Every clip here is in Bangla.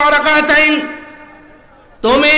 রাকাতাইন, তুমি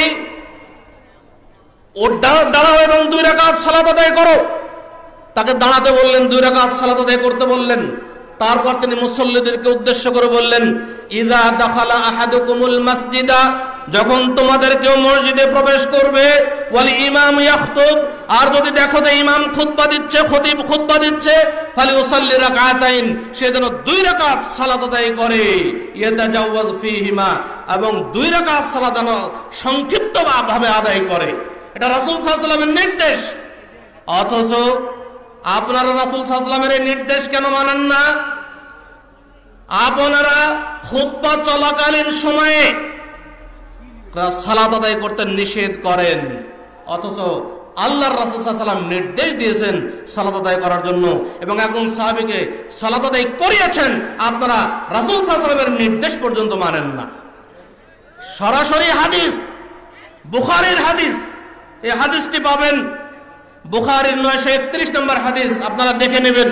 দাঁড়াও এবং 2 রাকাত সালাত আদায় করো। তাকে দাঁড়াতে বললেন, 2 রাকাত সালাত আদায় করতে বললেন। তারপর তিনি মুসল্লিদেরকে উদ্দেশ্য করে বললেন, ইযা দাখালা আহাদুকুমুল মাসজিদা, যখন তোমাদের কেউ মসজিদে প্রবেশ করবে, ওয়াল ইমাম ইয়াখতুব, আর যদি দেখো যে ইমাম খুতবা দিচ্ছে, খতিব খুতবা দিচ্ছে, ফালিউসাল্লি রাকাতাইন, সে যেন 2 রাকাত সালাত আদায় করে, ইয়াতাজাওয়াজ ফীহিমা, এবং 2 রাকাত সালাত যেন সংক্ষিপ্ত ভাবে আদায় করে। এটা রাসূল সাল্লাল্লাহু আলাইহি ওয়াসাল্লামের নির্দেশ। অথচ আপনারা রাসূল সাল্লাল্লাহু আলাইহি ওয়াসাল্লামের এই নির্দেশ কেন মানেন না? আপনারা খুতবা চলাকালীন সময়ে সালাত আদায় করতে নিষেধ করেন, অথচ আল্লাহর রাসূল সাল্লাল্লাহু আলাইহি ওয়াসাল্লাম নির্দেশ দিয়েছেন সালাত আদায় করার জন্য, এবং একজন সাহাবীকে সালাত আদায় করিয়েছেন। আপনারা রাসূল সাল্লাল্লাহু আলাইহি ওয়াসাল্লামের নির্দেশ পর্যন্ত মানেন না। সরাসরি হাদিস, বুখারীর হাদিস, এই হাদিসটি পাবেন বুখারীর 931 নম্বর হাদিস, আপনারা দেখে নেবেন।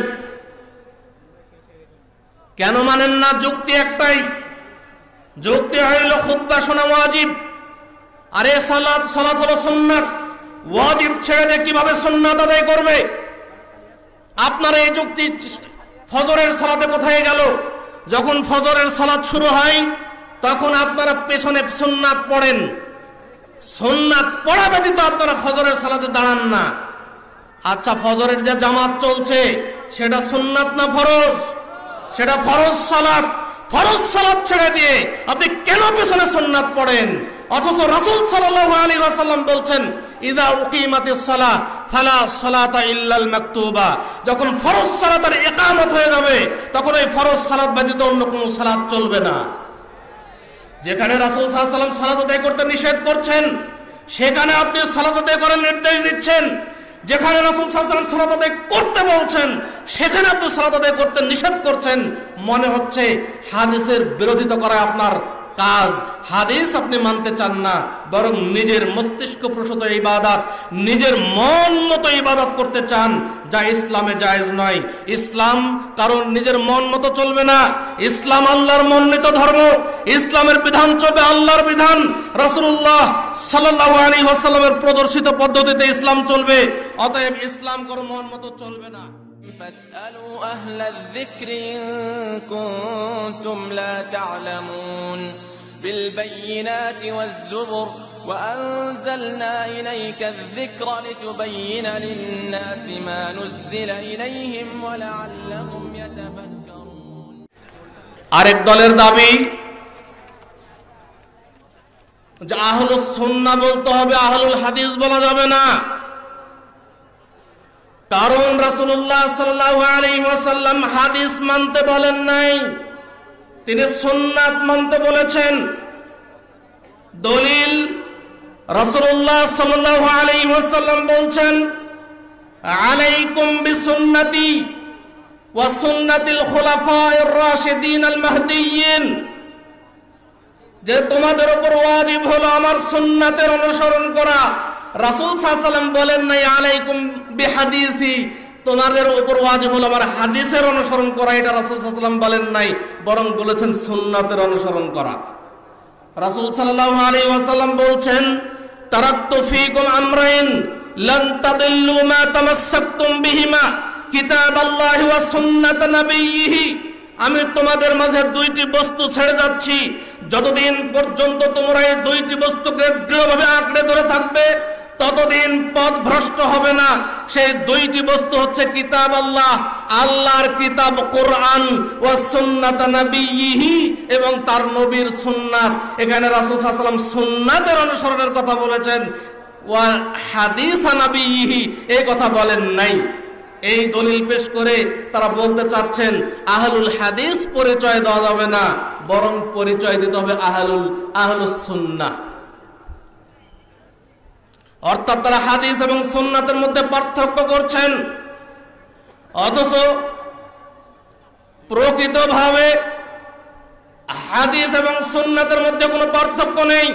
কেন মানেন না? যুক্তি একটাই, যুক্তি হইল খুতবা শোনা ওয়াজিব, আর এই সালাত হলো সুন্নাত। ওয়াজিব ছেড়ে দিয়ে কিভাবে সুন্নাত আদায় করবে? আপনার এই যুক্তি ফজরের সালাতে কোথায় গেল? যখন ফজরের সালাত শুরু হয় তখন আপনারা পেছনে সুন্নাত পড়েন, সুন্নাত পড়া ব্যতীত আপনারা ফজরের সালাতে দাঁড়ান না। আচ্ছা, ফজরের যে জামাত চলছে সেটা সুন্নাত না ফরজ? সেটা ফরজ সালাত। ফরজ সালাত ছেড়ে দিয়ে আপনি কেন পেছনে সুন্নাত পড়েন? অথচ রাসূল সাল্লাল্লাহু আলাইহি ওয়াসাল্লাম বলছেন, ইযা উকিমাতিস সালাহ ফালা সালাতা ইল্লাল মাকতুবা, যখন ফরজ সালাতের ইকামত হয়ে যাবে তখন এই ফরজ সালাত ব্যতীত অন্য কোনো সালাত চলবে না। যেখানে রাসূল সাল্লাল্লাহু আলাইহি ওয়াসাল্লাম সালাত আদায় করতে নিষেধ করছেন, সেখানে আপনি সালাত আদায় করার নির্দেশ দিচ্ছেন। যেখানে রাসূল সাল্লাল্লাহু আলাইহি ওয়াসাল্লাম সালাত আদায় করতে বলছেন, সেখানে আপনি সালাত আদায় করতে নিষেধ করছেন। মনে হচ্ছে হাদিসের বিরোধিতা করা আপনার কাজ। হাদিস আপনি মানতে চান না, বরং নিজের মস্তিষ্ক প্রসূত ইবাদত, নিজের মন মতো ইবাদত করতে চান, যা ইসলামে জায়েজ নয়। ইসলাম কারণ নিজের মন মতো চলবে না। ইসলাম আল্লাহর মনোনীত ধর্ম। ইসলামের বিধান চলবে আল্লাহর বিধান। রাসূলুল্লাহ সাল্লাল্লাহু আলাইহি ওয়াসাল্লামের প্রদর্শিত পদ্ধতিতে ইসলাম চলবে। অতএব ইসলাম কারো মন মতো চলবে না। فاسألوا أهل الذكر إن كنتم لا تعلمون بالبينات والزبر وأنزلنا إليك الذكر لتبين للناس ما نزل إليهم ولعلهم يتفكرون। আরেক দলের দাবি যে আহলুস সুন্নাহ বলতে হবে, আহলুল হাদিস বলা যাবে না। কারণ রাসূলুল্লাহ সাল্লাল্লাহু আলাইহি ওয়াসাল্লাম হাদিস মানতে বলেন নাই, তিনি সুন্নাত মানতে বলেছেন। দলিল, রাসূলুল্লাহ সাল্লাল্লাহু আলাইহি ওয়াসাল্লাম বলছেন, আলাইকুম বিসুন্নতি ওয়া সুন্নাতিল খুলাফায়ে রাশিদিন আল মাহদিয়্যিন, যে তোমাদের উপর ওয়াজিব হলো আমার সুন্নাতের অনুসরণ করা। রাসূল সাল্লাল্লাহু আলাইহি ওয়াসাল্লাম বলেন নাই আলাইকুম বিহাদিসি, তোমাদের উপর ওয়াজিব হলো আমার হাদিসের অনুসরণ করা। এটা রাসূল সাল্লাল্লাহু আলাইহি ওয়াসাল্লাম বলেন নাই, বরং বলেছেন সুন্নাতের অনুসরণ করা। রাসূল সাল্লাল্লাহু আলাইহি ওয়াসাল্লাম বলছেন, তারাকতু ফীকুম আমরাইন লান তাদিল্লু মা তামাসসাকতুম বিহিমা কিতাবাল্লাহি ওয়া সুন্নাত নাবিয়্যিহি, আমি তোমাদের মাঝে 2টি বস্তু ছেড়ে যাচ্ছি, যতদিন পর্যন্ত তোমরা এই 2টি বস্তুকে দৃঢ়ভাবে আঁকড়ে ধরে থাকবে ততদিন পথ ভ্রষ্ট হবে না। সেই 2টি বস্তু হচ্ছে কিতাব আল্লাহ, আল্লাহর কিতাব কোরআন, ওয়া সুন্নাত নাবিয়্যিহি, এবং তার নবীর সুন্নাত। এখানে রাসূল সাল্লাল্লাহু আলাইহি ওয়াসাল্লাম সুন্নাতের অনুসরণের কথা বলেছেন, ওয়া হাদিস নাবিয়্যিহি এই কথা বলেন নাই। এই দলিল পেশ করে তারা বলতে চাচ্ছেন আহলুল হাদিস পরিচয় দেওয়া যাবে না, বরং পরিচয় দিতে হবে আহলুস সুন্নাহ। অর্থাৎ তারা হাদিস এবং সুন্নাতের মধ্যে পার্থক্য করছেন, অথচ প্রকৃতভাবে হাদিস এবং সুন্নাতের মধ্যে কোনো পার্থক্য নেই।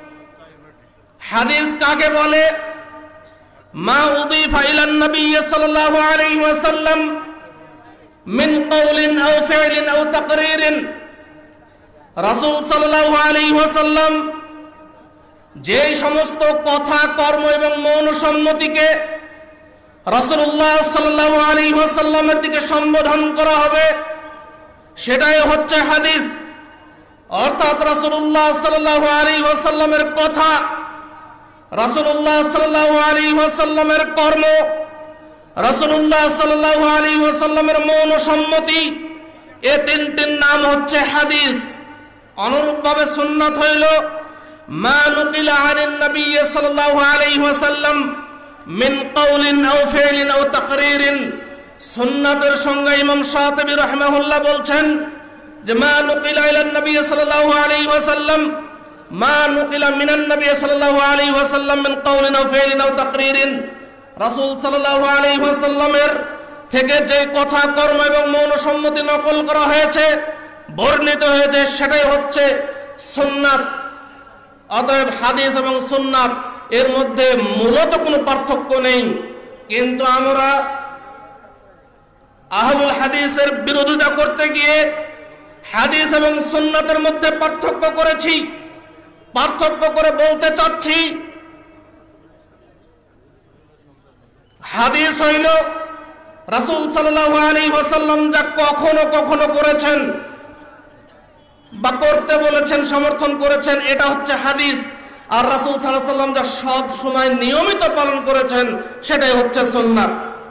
হাদিস কাকে বলে? মা উদিফা ইলান নবী সাল্লাল্লাহু আলাইহি ওয়াসাল্লাম মিন কওলিন আও ফি'লিন আও তাকরীরিন, রাসূল সাল্লাল্লাহু আলাইহি ওয়াসাল্লাম যে সমস্ত কথা, কর্ম এবং মৌন সম্মতিকে রাসূলুল্লাহ সাল্লাল্লাহু আলাইহি ওয়াসাল্লামের দিকে সম্বোধন করা হবে, সেটাই হচ্ছে হাদিস। অর্থাৎ রাসূলুল্লাহ সাল্লাল্লাহু আলাইহি ওয়াসাল্লামের কথা, রাসূলুল্লাহ সাল্লাল্লাহু আলাইহি ওয়াসাল্লামের কর্ম, রাসূলুল্লাহ সাল্লাল্লাহু আলাইহি ওয়াসাল্লামের মৌন সম্মতি, এই তিনটির নাম হচ্ছে হাদিস। অনুরূপভাবে সুন্নাত হইল মা নুকিলা আনিন নবী সাল্লাল্লাহু আলাইহি ওয়াসাল্লাম মিন কাউলিন আও ফি'লিন আও তাকরীরিন। সুন্নাতের সংজ্ঞা ইমাম শাতিবী রাহিমাহুল্লাহ বলছেন যে মা নুকিলা ইলান নবী সাল্লাল্লাহু আলাইহি ওয়াসাল্লাম, মা নুকিলা মিনান নবী সাল্লাল্লাহু আলাইহি ওয়াসাল্লাম মিন কাউলিন আও ফি'লিন আও তাকরীরিন। রাসূল সাল্লাল্লাহু আলাইহি ওয়াসাল্লামের থেকে যে কথা, কর্ম এবং মৌন সম্মতি নকল করা হয়েছে, বর্ণিত হয়েছে, সেটাই হচ্ছে সুন্নাত। অতএব হাদিস এবং সুন্নাত এর মধ্যে মূলত কোনো পার্থক্য নেই। কিন্তু আমরা আহলুল হাদিসের বিরোধিতা করতে গিয়ে হাদিস এবং সুন্নাতের মধ্যে পার্থক্য করেছি। পার্থক্য করে বলতে চাচ্ছি, হাদিস হইল রাসূল সাল্লাল্লাহু আলাইহি ওয়াসাল্লাম যা কখনো কখনো করেছেন বা করতে বলেছেন, সমর্থন করেছেন, এটা হচ্ছে হাদিস। আর রাসূল সাল্লাল্লাহু আলাইহি ওয়াসাল্লাম যা সব সময় নিয়মিত পালন করেছেন, সেটাই হচ্ছে সুন্নাত।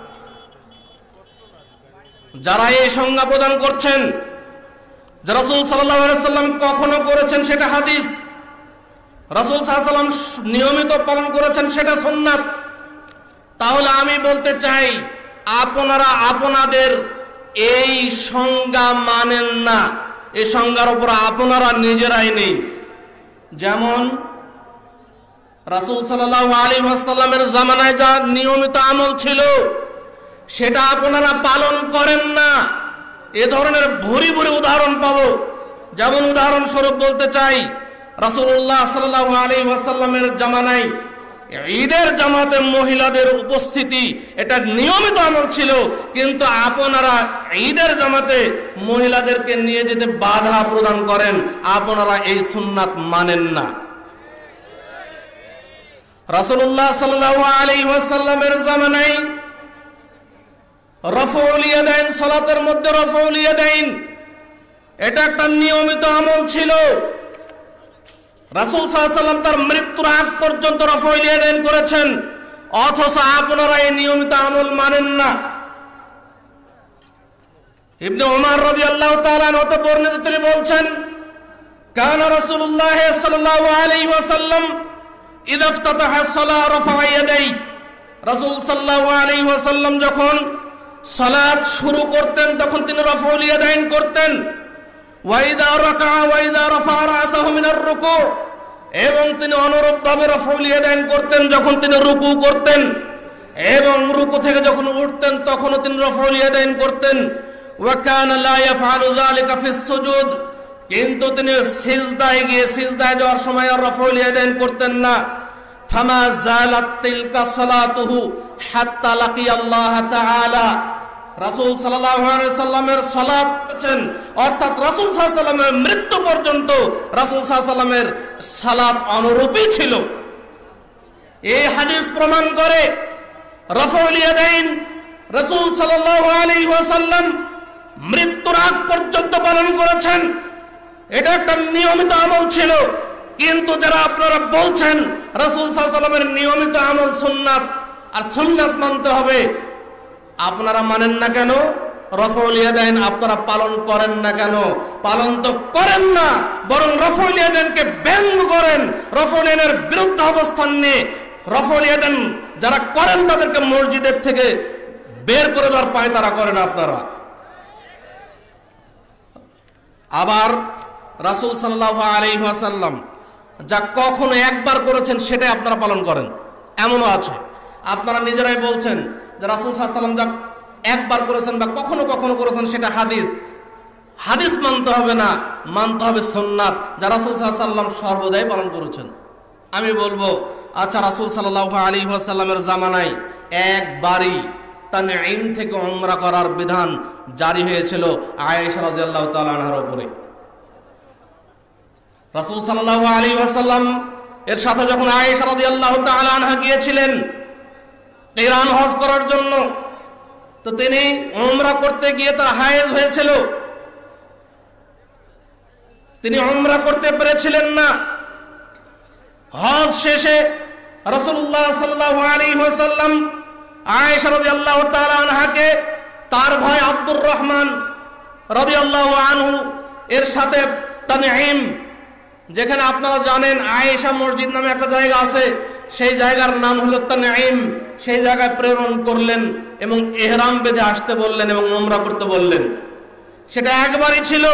যারা এই সংজ্ঞা প্রদান করছেন যে রাসূল সাল্লাল্লাহু আলাইহি ওয়াসাল্লাম কখনো করেছেন সেটা হাদিস, রাসূল সাল্লাল্লাহু আলাইহি ওয়াসাল্লাম নিয়মিত পালন করেছেন সেটা সুন্নাত, তাহলে আমি বলতে চাই আপনারা আপনাদের এই সংজ্ঞা মানেন না। এই সংজ্ঞার উপর আপনারা নিজেরাই নেই। যেমন রাসূল সাল্লাল্লাহু আলাইহি ওয়াসাল্লামের জামানায় যা নিয়মিত আমল ছিল, সেটা আপনারা পালন করেন না। এ ধরনের ভুরি ভুরি উদাহরণ পাবো। যেমন উদাহরণস্বরূপ বলতে চাই, রাসূলুল্লাহ সাল্লাল্লাহু আলাইহি ওয়াসাল্লামের জামানায় ঈদের জামাতে মহিলাদের উপস্থিতি এটা নিয়মিত আমল ছিল, কিন্তু আপনারা ঈদের জামাতে মহিলাদেরকে নিয়ে যেতে বাধা প্রদান করেন। আপনারা এই সুন্নাত মানেন না। রাসূলুল্লাহ সাল্লাল্লাহু আলাইহি ওয়াসাল্লামের জামানায় রাফউল ইয়াদাইন, সালাতের মধ্যে রাফউল ইয়াদাইন, এটা একটা নিয়মিত আমল ছিল। রাসূল সাল্লাল্লাহু আলাইহি ওয়াসাল্লাম তার মৃত্যুর আগ পর্যন্ত রাফউল ইয়াদাইন করেছেন, অথচ আপনারা এই নিয়মিত আমল মানেন না। ইবনে উমর রাদিয়াল্লাহু তাআলা আনহু বর্ণিত তিনি বলছেন, কানা রাসূলুল্লাহ সাল্লাল্লাহু আলাইহি ওয়াসাল্লাম ইযা ইফতাতাহা আস-সালাহ রাফা ইয়াদাইহি। রাসূল সাল্লাল্লাহু আলাইহি ওয়াসাল্লাম যখন সালাত শুরু করতেন তখন তিনি রাফউল ইয়াদাইন করতেন। ওয়া ইযা রাকা'a ওয়া ইযা রাফা'a রা'সাহু মিনার রুকু', এবং তিনি অনুরূপভাবে রাফউল ইয়াদাইন করতেন যখন তিনি রুকু করতেন, এবং রুকু থেকে যখন উঠতেন তখনও তিনি রাফউল ইয়াদাইন করতেন। ওয়া কানা লা ইয়াফআলু যালিকা ফিস সুজুদ, কিন্তু তিনি সিজদায় গিয়ে সিজদায় যাওয়ার সময় আর রাফউল ইয়াদাইন করতেন না। ফামা যালাত তিলকা সালাতুহু হাত্তা লাকিয়াল্লাহ তাআলা। রাসূল সাল্লাল্লাহু আলাইহি ওয়াসাল্লামের সালাত আছেন, অর্থাৎ রাসূল সাল্লাল্লাহু আলাইহি ওয়াসাল্লামের মৃত্যু পর্যন্ত রাসূল সাল্লাল্লাহু আলাইহি ওয়াসাল্লামের সালাত অনুরূপই ছিল। এই হাদিস প্রমাণ করে রাফউল ইয়াদাইন রাসূল সাল্লাল্লাহু আলাইহি ওয়াসাল্লাম মৃত্যুর আগ পর্যন্ত পালন করেছেন। এটা একটা নিয়মিত আমল ছিল। কিন্তু যারা আপনারা বলছেন রাসূল সাল্লাল্লাহু আলাইহি ওয়াসাল্লামের নিয়মিত আমল সুন্নাত, আর সুন্নাত মানতে হবে, আপনারা মানেন না কেন? রাফউল ইয়াদাইন আপনারা পালন করেন না কেন? পালন তো করেন না, বরং রাফউল ইয়াদাইনকে ব্যঙ্গ করেন, রাফউল ইয়াদাইনের বিরুদ্ধে অবস্থান নিয়ে রাফউল ইয়াদাইন যারা করেন তাদেরকে মসজিদের থেকে বের করে দেওয়ার পায়তারা করেন আপনারা। আবার রাসূল সাল্লাল্লাহু আলাইহি ওয়াসাল্লাম যা কখনো একবার করেছেন সেটাই আপনারা পালন করেন, এমনও আছে। আপনারা নিজেরাই বলছেন যে রাসূল সাল্লাল্লাহু আলাইহি ওয়াসাল্লাম যা একবার করেছেন বা কখনো কখনো করেছেন সেটা হাদিস। হাদিস মানতে হবে না, মানতে হবে সুন্নাত, যা রাসূল সাল্লাল্লাহু আলাইহি ওয়াসাল্লাম সর্বদাই পালন করেছেন। আমি বলবো, আচ্ছা, রাসূল সাল্লাল্লাহু আলাইহি ওয়াসাল্লামের জামানায় একবারই তানঈম থেকে উমরা করার বিধান জারি হয়েছিল আয়েশা রাদিয়াল্লাহু তাআলা আনহার উপরে। রাসূল সাল্লাল্লাহু আলাইহি ওয়াসাল্লাম এর সাথে যখন আয়েশা রাদিয়াল্লাহু তাআলা আনহা গিয়েছিলেন কিরান হজ করার জন্য, তো তিনি উমরা করতে গিয়ে তার হায়েজ হয়েছিল, তিনি উমরা করতে পেরেছিলেন না। হজ শেষে রাসূলুল্লাহ সাল্লাল্লাহু আলাইহি ওয়াসাল্লাম আয়েশা রাদিয়াল্লাহু তাআলা আনহাকে তার ভাই আব্দুর রহমান রাদিয়াল্লাহু আনহু এর সাথে তানঈম, যেখানে আপনারা জানেন আয়েশা মসজিদ নামে একটা জায়গা আছে, সেই জায়গার নাম হলো তানঈম, সেই জায়গায় প্রেরণ করলেন এবং ইহরাম বেঁধে আসতে বললেন এবং উমরা করতে বললেন। সেটা একবারই ছিল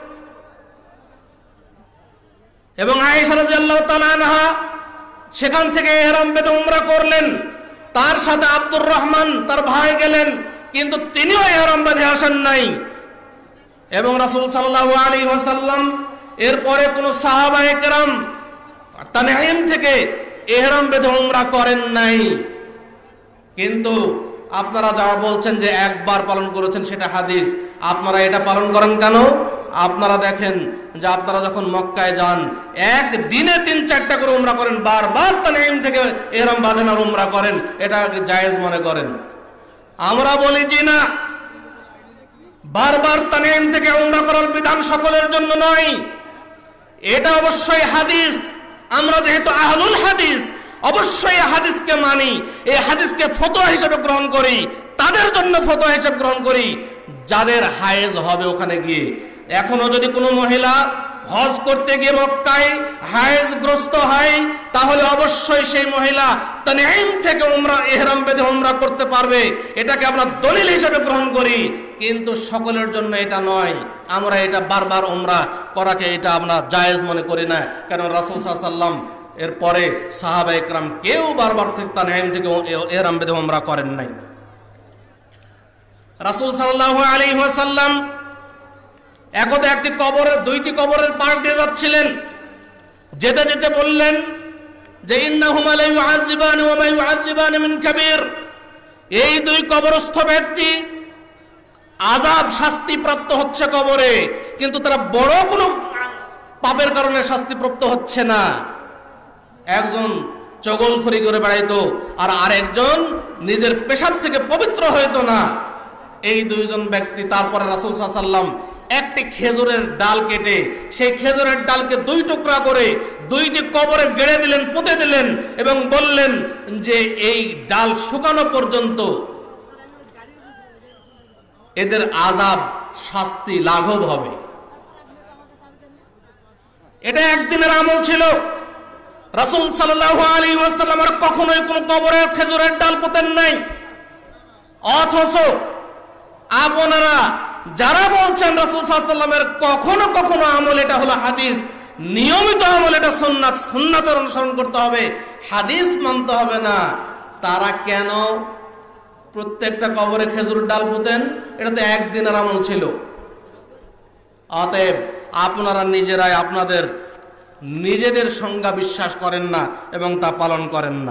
এবং আয়েশা রাদিয়াল্লাহু তাআলা আনহা সেখান থেকে ইহরাম বেঁধে উমরা করলেন। তার সাথে আব্দুর রহমান তার ভাই গেলেন, কিন্তু তিনিও ইহরাম বেঁধে আসেন নাই। এবং রাসূল সাল্লাল্লাহু আলাইহি ওয়াসাল্লাম এরপরে কোন সাহাবায়ে কেরাম তানঈম থেকে ইহরাম বেঁধে উমরা করেন নাই। কিন্তু আপনারা যারা বলছেন যে একবার পালন করেছেন সেটা হাদিস, আপনারা এটা পালন করেন কেন? আপনারা দেখেন যে আপনারা যখন মক্কায় যান একদিনে 3-4টা করে উমরা করেন, বারবার তানঈম থেকে ইহরাম বাঁধেন আর উমরা করেন, এটা জায়েজ মনে করেন। আমরা বলি জি না, বারবার তানঈম থেকে উমরা করার বিধান সকলের জন্য নয়, এটা অবশ্যই হাদিস। আমরা যেহেতু আহলুল হাদিস, অবশ্যই হাদিসকে মানি, এই হাদিসকে ফতোয়া হিসেবে গ্রহণ করি, তাদের জন্য ফতোয়া হিসেবে গ্রহণ করি যাদের হায়েজ হবে ওখানে গিয়ে। এখনো যদি কোনো মহিলা হজ করতে গিয়ে মক্কায় হায়েজগ্রস্ত হয়, তাহলে অবশ্যই সেই মহিলা তানঈম থেকে উমরা ইহরাম বেঁধে উমরা করতে পারবে, এটাকে আমরা দলিল হিসেবে গ্রহণ করি। কিন্তু সকলের জন্য এটা নয়, আমরা এটা বারবার উমরা করাকে এটা আমরা জায়েজ মনে করি না। কারণ রাসূল সাল্লাল্লাহু আলাইহি ওয়াসাল্লাম এরপরে সাহাবায়ে কেরাম কেউ বারবার তানঈম থেকে ইহরাম বেঁধে উমরা করেন নাই। রাসূল সাল্লাল্লাহু আলাইহি ওয়াসাল্লাম একদা একটি কবরের, 2টি কবরের পাশ দিয়ে যাচ্ছিলেন, যেতে যেতে বললেন যে ইন্নাহুমা লা ইউআযিবানি ওয়া মা ইউআযিবানি মিন কাবীর, এই 2 কবরস্থ ব্যক্তি আযাব শাস্তি প্রাপ্ত হচ্ছে কবরে, কিন্তু তারা বড় কোনো পাপের কারণে শাস্তিপ্রাপ্ত হচ্ছে না। একজন চগলখড়ি করে বেড়াইতো আর আরেকজন নিজের পেশাব থেকে পবিত্র হইতো না। এই 2 জন ব্যক্তি, তারপরে রাসূল সাল্লাল্লাহু আলাইহি ওয়াসাল্লাম একটি খেজুরের ডাল কেটে সেই খেজুরের ডালকে 2 টুকরা করে 2টি কবরে গেড়ে দিলেন, পুঁতে দিলেন এবং বললেন যে এই ডাল শুকানো পর্যন্ত এদের আযাব শাস্তি লাঘব হবে। এটা একদিনের আমল ছিল। রাসূল সাল্লাল্লাহু আলাইহি ওয়াসাল্লাম আর কখনোই কোন কবরে খেজুরের ডাল পোতেন নাই। অথচ আপনারা যারা বলছেন রাসূল সাল্লাল্লাহু আলাইহি ওয়াসাল্লামের কখনো কখনো আমল এটা হলো হাদিস, নিয়মিত আমল এটা সুন্নাত, সুন্নাতের অনুসরণ করতে হবে, হাদিস মানতে হবে না, তারা কেন প্রত্যেকটা কবরে খেজুর ডাল পুঁতেন? এটা তো একদিনের আমল ছিল। অতএব আপনারা নিজেরাই আপনাদের নিজেদের সংজ্ঞা বিশ্বাস করেন না এবং তা পালন করেন না।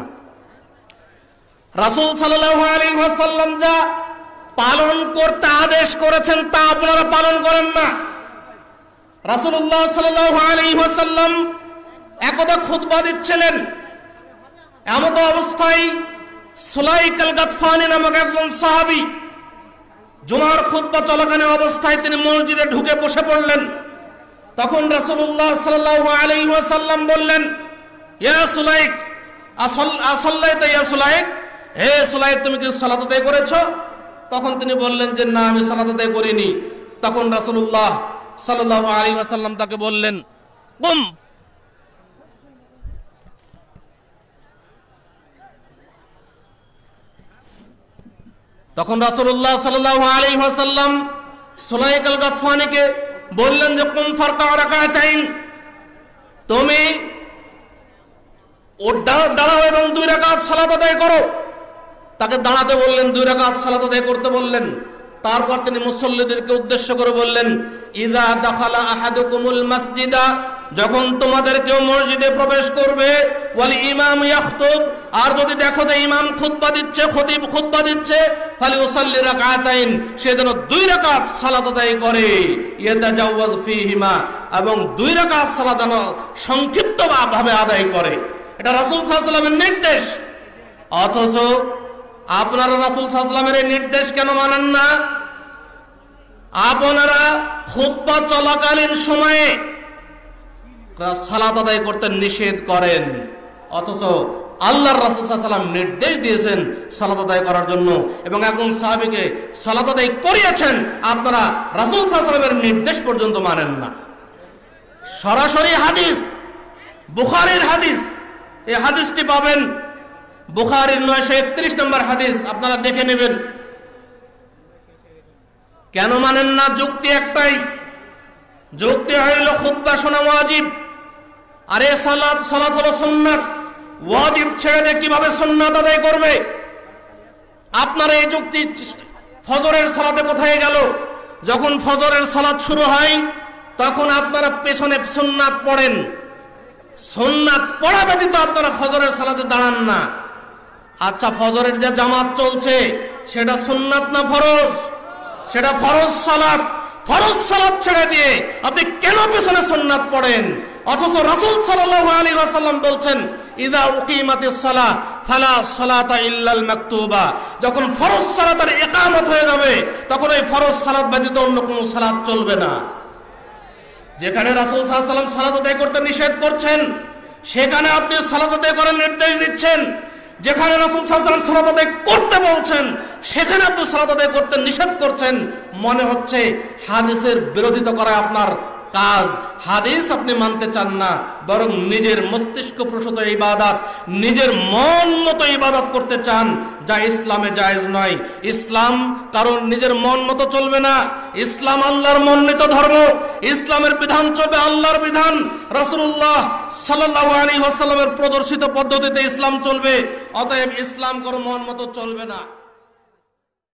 রাসূল সাল্লাল্লাহু আলাইহি ওয়াসাল্লাম যা পালন করতে আদেশ করেছেন তা আপনারা পালন করেন না। রাসূলুল্লাহ সাল্লাল্লাহু আলাইহি ওয়াসাল্লাম একদা খুতবা দিচ্ছিলেন, এমত অবস্থায় সুলাইক আল গাতফানি নামক একজন সাহাবী জুমার খুতবা চলাকালীন অবস্থায় তিনি মসজিদে ঢুকে বসে পড়লেন। তখন রাসূলুল্লাহ সাল্লাল্লাহু আলাইহি ওয়াসাল্লাম বললেন, ইয়া সুলাইক আসাল্লাইতা ইয়া সুলাইক, হে সুলাইক তুমি কি সালাত আদায় করেছো? তখন তিনি বললেন যে না, আমি সালাত আদায় করিনি। তখন রাসূলুল্লাহ সাল্লাল্লাহু আলাইহি ওয়াসাল্লাম তাকে বললেন, কুম, তখন রাসূলুল্লাহ সাল্লাল্লাহু আলাইহি ওয়াসাল্লাম সুলাইক আল গাতফানিকে বললেন যে কুম ফারকা রাকাতাইন, তুমি দাঁড়াও এবং 2 রাকাত সালাত আদায় করো। তাকে দাঁড়াতে বললেন, 2 রাকাত সালাত আদায় করতে বললেন। তারপর তিনি মুসল্লিদেরকে উদ্দেশ্য করে বললেন, ইযা দাখালা আহাদুকুমুল মাসজিদা, যখন তোমাদের কেউ মসজিদে প্রবেশ করবে, ওয়াল ইমাম ইয়াখতুব, আর যদি দেখো যে ইমাম খুতবা দিচ্ছে, খতিব খুতবা দিচ্ছে, ফালিউসাল্লি রাকাতাইন, সে যেন 2 রাকাত সালাত আদায় করে, ইয়াতাজাওয়াজ ফীহিমা, এবং 2 রাকাত সালাত যেন সংক্ষিপ্ত ভাবে আদায় করে, এটা রাসূল সাল্লাল্লাহু আলাইহি ওয়াসাল্লামের নির্দেশ। অথচ আপনারা রাসূল সাল্লাল্লাহু আলাইহি ওয়াসাল্লামের এই নির্দেশ কেন মানেন না? আপনারা খুতবা চলাকালীন সময়ে সালাত আদায় করতে নিষেধ করেন, অথচ আল্লাহর রাসূল সাল্লাল্লাহু আলাইহি ওয়াসাল্লাম নির্দেশ দিয়েছেন সালাত আদায় করার জন্য এবং একজন সাহাবীকে সালাত আদায় করিয়েছেন। আপনারা রাসূল সাল্লাল্লাহু আলাইহি ওয়াসাল্লামের নির্দেশ পর্যন্ত মানেন না। সরাসরি হাদিস, বুখারীর হাদিস, এই হাদিসটি পাবেন বুখারীর 931 নম্বর হাদিস, আপনারা দেখে নেবেন। কেন মানেন না? যুক্তি একটাই, যুক্তি হইল খুতবা শোনা ওয়াজিব, আর এই সালাত হলো সুন্নাত। ওয়াজিব ছেড়ে দিয়ে কিভাবে সুন্নাত আদায় করবে? আপনার এই যুক্তি ফজরের সালাতে কোথায় গেল? যখন ফজরের সালাত শুরু হয় তখন আপনারা পেছনে সুন্নাত পড়েন, সুন্নাত পড়া ব্যতীত আপনারা ফজরের সালাতে দাঁড়ান না। আচ্ছা, ফজরের যে জামাত চলছে সেটা সুন্নাত না ফরজ? সেটা ফরজ সালাত। ফরজ সালাত ছেড়ে দিয়ে আপনি কেন পেছনে সুন্নাত পড়েন? অথচ রাসূল সাল্লাল্লাহু আলাইহি ওয়াসাল্লাম বলছেন, ইযা উকিমাতিস সালাহ ফালা সালাতা ইল্লাল মাকতুবা। যখন ফরজ সালাতের ইকামত হয়ে যাবে তখন ওই ফরজ সালাত ব্যতীত অন্য কোনো সালাত চলবে না। যেখানে রাসূল সাল্লাল্লাহু আলাইহি ওয়াসাল্লাম সালাত আদায় করতে নিষেধ করছেন সেখানে আপনি সালাত আদায় করার নির্দেশ দিচ্ছেন। যেখানে রাসূল সাল্লাল্লাহু আলাইহি ওয়াসাল্লাম সালাত আদায় করতে বলছেন সেখানে আপনি সালাত আদায় করতে নিষেধ করছেন। মনে হচ্ছে হাদিসের বিরোধিতা করা আপনার কাজ। হাদিস আপনি মানতে চান না, বরং নিজের মস্তিষ্ক প্রসূত ইবাদত, নিজের মন মতো ইবাদত করতে চান, যা ইসলামে জায়েজ নয়। ইসলাম কারণ নিজের মন মতো চলবে না। ইসলাম আল্লাহর মনোনীত ধর্ম। ইসলামের বিধান চলবে আল্লাহর বিধান। রাসূলুল্লাহ সাল্লাল্লাহু আলাইহি ওয়াসাল্লামের প্রদর্শিত পদ্ধতিতে ইসলাম চলবে। অতএব ইসলাম কারো মন মতো চলবে না।